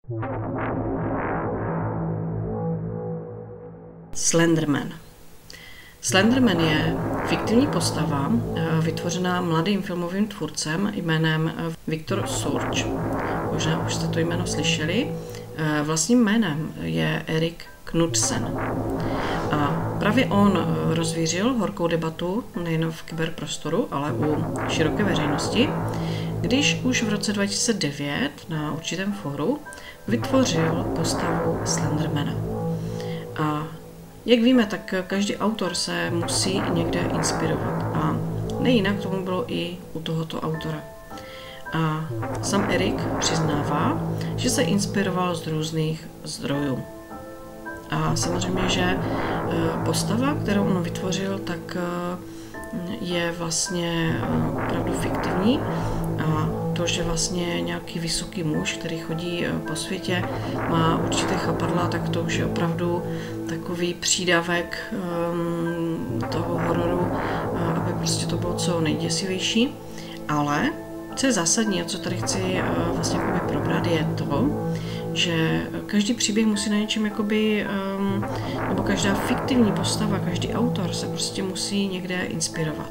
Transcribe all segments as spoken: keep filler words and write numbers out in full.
Slenderman. Slenderman je fiktivní postava, vytvořená mladým filmovým tvůrcem jménem Victor Surge. Možná už jste to jméno slyšeli. Vlastním jménem je Erik Knudsen. A právě on rozvířil horkou debatu nejen v kyberprostoru, ale u široké veřejnosti, když už v roce dva tisíce devět na určitém fóru vytvořil postavu Slendermana. A jak víme, tak každý autor se musí někde inspirovat. A nejinak tomu bylo i u tohoto autora. A sám Erik přiznává, že se inspiroval z různých zdrojů. A samozřejmě, že postava, kterou on vytvořil, tak je vlastně opravdu fiktivní. A to, že vlastně nějaký vysoký muž, který chodí po světě, má určité chapadla, tak to už je opravdu takový přídavek toho hororu, aby prostě to bylo co nejděsivější. Ale co je zásadní a co tady chci vlastně probrat, je to, že každý příběh musí na něčem jakoby, nebo každá fiktivní postava, každý autor se prostě musí někde inspirovat.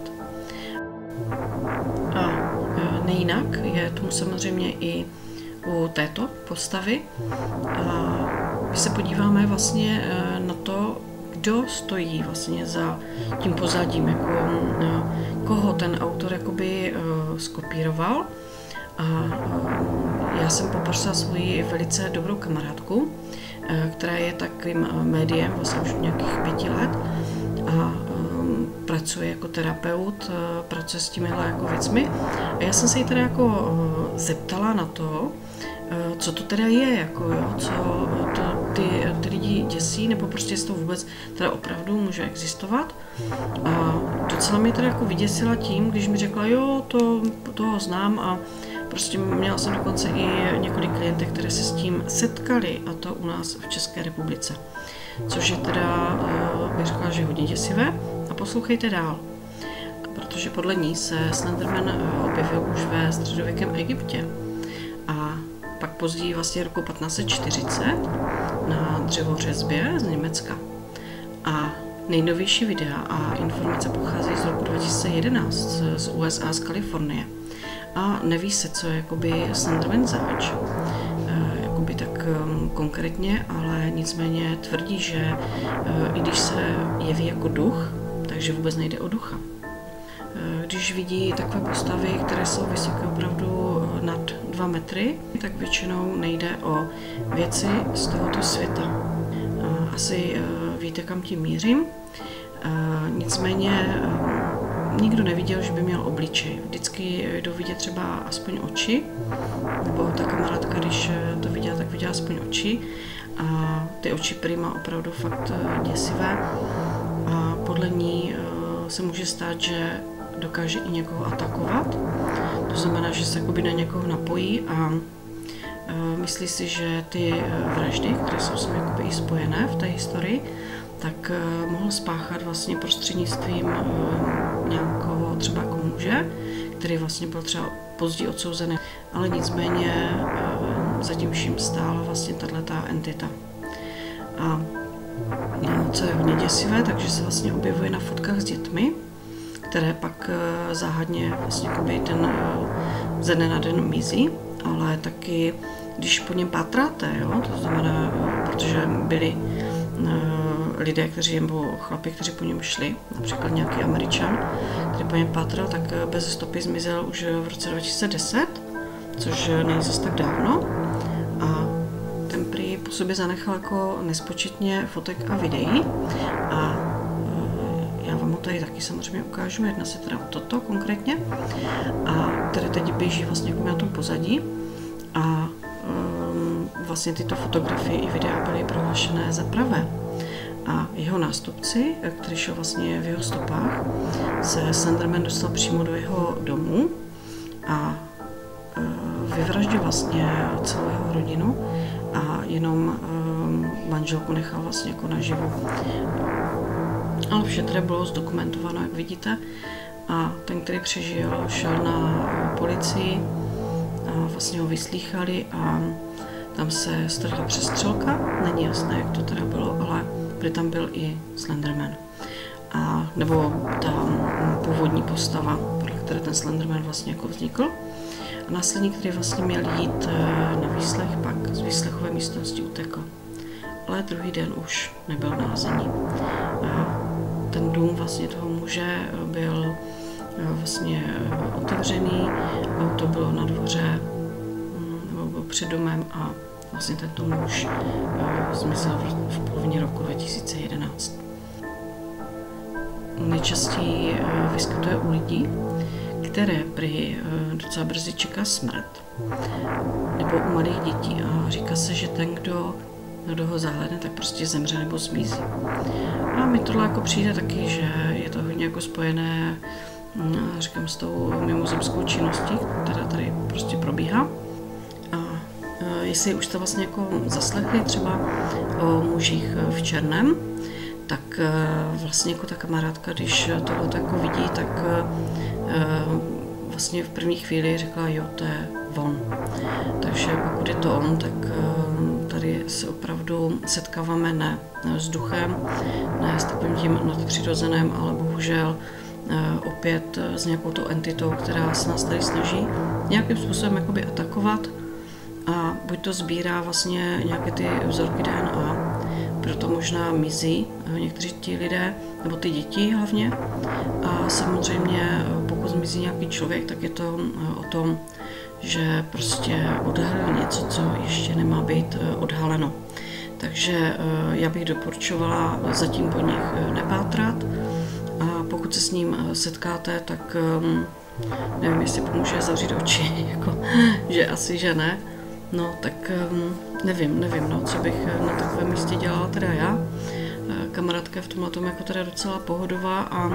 A nejinak je tomu samozřejmě i u této postavy. A když se podíváme vlastně na to, kdo stojí vlastně za tím pozadím, jako, koho ten autor jakoby skopíroval. A já jsem poprosila svoji velice dobrou kamarádku, která je takovým médiem vlastně už nějakých pěti let a pracuje jako terapeut, pracuje s těmihle jako věcmi. A já jsem se jí teda jako zeptala na to, co to teda je, jako jo, co to ty, ty lidi děsí, nebo prostě jestli to vůbec teda opravdu může existovat. A docela mě teda jako vyděsila tím, když mi řekla, jo, to, toho znám a prostě měla jsem dokonce i několik klientek, které se s tím setkali, a to u nás v České republice. Což je teda, bych řekla, že hodně děsivé. A poslouchejte dál, protože podle ní se Slenderman objevil už ve středověkém Egyptě. A pak později vlastně roku patnáct set čtyřicet na dřevořezbě z Německa. A nejnovější videa a informace pocházejí z roku dva tisíce jedenáct z U S A, z Kalifornie. A neví se, co je jakoby Slenderman zač, jakoby tak konkrétně, ale nicméně tvrdí, že i když se jeví jako duch, takže vůbec nejde o ducha. Když vidí takové postavy, které jsou vysoké opravdu nad dva metry, tak většinou nejde o věci z tohoto světa. Asi víte, kam tím mířím. Nicméně nikdo neviděl, že by měl obličej. Vždycky jdou vidět třeba aspoň oči, nebo ta kamarádka, když to viděla, tak viděla aspoň oči. A ty oči prý má opravdu fakt děsivé. A podle ní se může stát, že dokáže i někoho atakovat. To znamená, že se jakoby na někoho napojí a myslí si, že ty vraždy, které jsou s ním jakoby i spojené v té historii, tak mohl spáchat vlastně prostřednictvím nějakého třeba jako muže, který vlastně byl třeba později odsouzený, ale nicméně zatím vším stála vlastně tato entita. A co je hodně děsivé, takže se vlastně objevuje na fotkách s dětmi, které pak záhadně vlastně ten ze dne na den mizí, ale taky, když po něm pátráte, jo, to znamená, protože byli lidé, kteří, nebo chlapi, kteří po něm šli, například nějaký Američan, který po něm pátral, tak bez stopy zmizel už v roce dva tisíce deset, což není zase tak dávno. A ten prý po sobě zanechal jako nespočetně fotek a videí. A já vám ho tady taky samozřejmě ukážu, jedná se teda o toto konkrétně. A tady teď běží vlastně jako na tom pozadí. A um, vlastně tyto fotografie i videa byly prohlášené za pravé. A jeho nástupci, který šel vlastně v jeho stopách, se Slenderman dostal přímo do jeho domu a vyvraždil vlastně celou jeho rodinu a jenom manželku nechal vlastně jako naživu. Ale vše tedy bylo zdokumentováno, jak vidíte. A ten, který přežil, šel na policii a vlastně ho vyslýchali a tam se strhla přestřelka, není jasné, jak to teda bylo, ale prý tam byl i Slenderman. A, nebo ta původní postava, pro které ten Slenderman vlastně jako vznikl. A následník, který vlastně měl jít na výslech, pak z výslechové místnosti utekl. Ale druhý den už nebyl nalezení. Ten dům vlastně toho muže byl vlastně otevřený, auto bylo na dvoře, nebo byl před domem a vlastně tento muž zmizel v polovině roku dva tisíce jedenáct. Nejčastěji vyskytuje u lidí, které prý docela brzy čeká smrt, nebo u malých dětí a říká se, že ten, kdo, kdo ho zahlédne, tak prostě zemře nebo zmizí. A mi tohle jako přijde taky, že je to hodně jako spojené, říkám, s tou mimozemskou činností, která tady prostě probíhá. A jestli už jste vlastně jako zaslechli třeba o mužích v černém, tak vlastně jako ta kamarádka, když tohle jako vidí, tak vlastně v první chvíli řekla, jo, to je on. Takže pokud je to on, tak tady se opravdu setkáváme ne s duchem, ne s takovým tím nadpřirozeným, ale bohužel opět s nějakou tou entitou, která se nás tady snaží nějakým způsobem jakoby atakovat a buď to sbírá vlastně nějaké ty vzorky D N A, proto možná mizí někteří ti lidé, nebo ty děti hlavně. A samozřejmě pokud zmizí nějaký člověk, tak je to o tom, že prostě odhalil něco, co ještě nemá být odhaleno. Takže já bych doporučovala zatím po nich nepátrat. A pokud se s ním setkáte, tak nevím, jestli pomůže zavřít oči, jako, že asi, že ne. No, tak nevím, nevím, no, co bych na takovém místě dělala teda já. Kamarádka je v tomhle tom jako teda docela pohodová a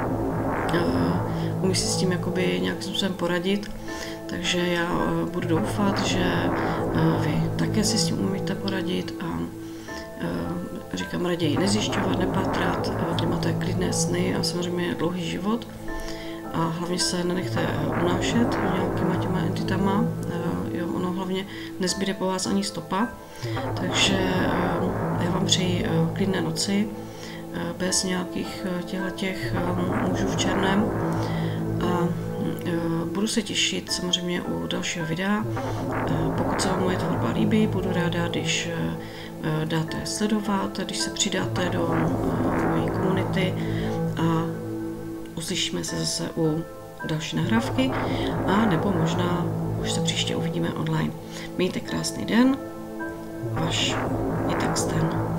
umí si s tím jakoby nějakým způsobem poradit. Takže já budu doufat, že vy také si s tím umíte poradit a říkám, raději nezjišťovat, nepátrat, máte klidné sny a samozřejmě dlouhý život. A hlavně se nenechte unášet nějakýma těma entitama, jo, ono hlavně nezbyde po vás ani stopa. Takže já vám přeji klidné noci, bez nějakých těch mužů v černém. A budu se těšit samozřejmě u dalšího videa. Pokud se vám moje tvorba líbí, budu ráda, když dáte sledovat, když se přidáte do mojí komunity a uslyšíme se zase u další nahrávky a nebo možná už se příště uvidíme online. Mějte krásný den, váš Itaxten.